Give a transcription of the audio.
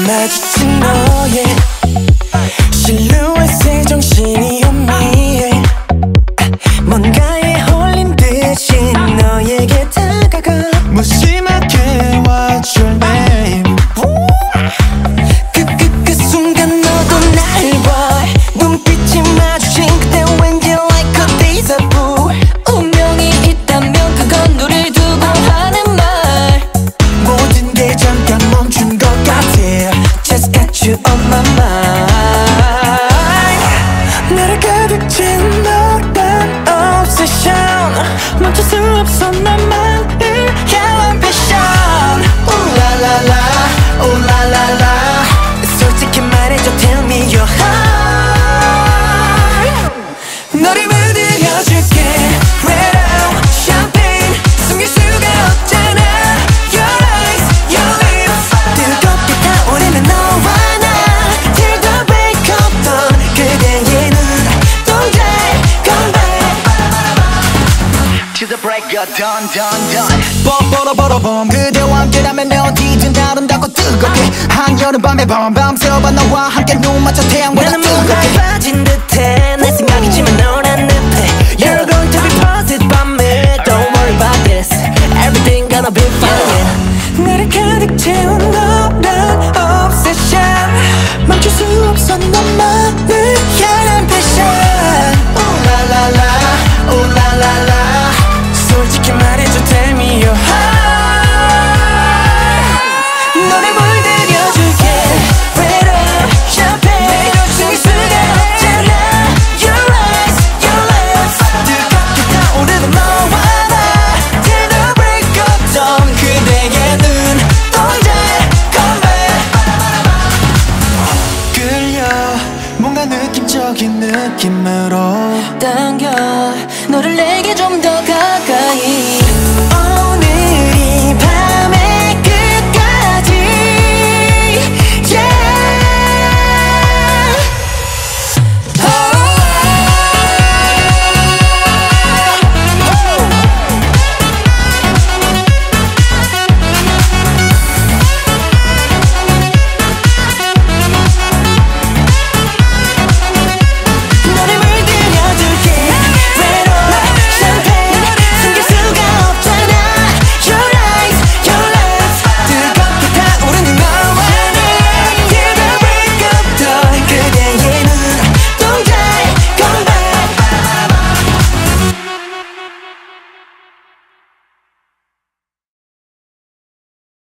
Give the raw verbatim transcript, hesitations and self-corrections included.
마주친 너의 실루엣에 정신이 혼미해. 뭔가에 홀린 듯이 너에게 다가가 무심하게 What's your name? 그, 그, 그 순간 너도 날 봐. 눈빛이 마주친 그때 왠지 like a déjà vu. 운명이 있다면 그건 우릴 두고 하는 말. 모든 게 잠깐 멈춘 것 같아. Just got you on my mind. 나를 가득 채운 너란 obsession. 멈출 수 없어 나만을 향한 passion. Ooh la la la, ooh la la la. 솔직히 말해줘 tell me your heart. 너를 무드려줄게 Red out champagne. 숨길 수가 없잖아 Your eyes, your lips. 뜨겁게 타오르는 너와 나 Till the break of dawn. 그대의 눈 동작 come back To the break of dawn, dawn, dawn. 뻔뻔뻔뻔 그대와 함께라면 내 어디든 아름답고 뜨겁게. 한여름 밤에 밤밤 새워봐 너와 함께 눈 맞춰 태양보다 나는 뭔가에 뜨겁게. 빠진 듯해 내 생각이지만 너란 듯해. You're going to be positive by me. Don't worry about this. Everything gonna be fine. 나를 가득 채운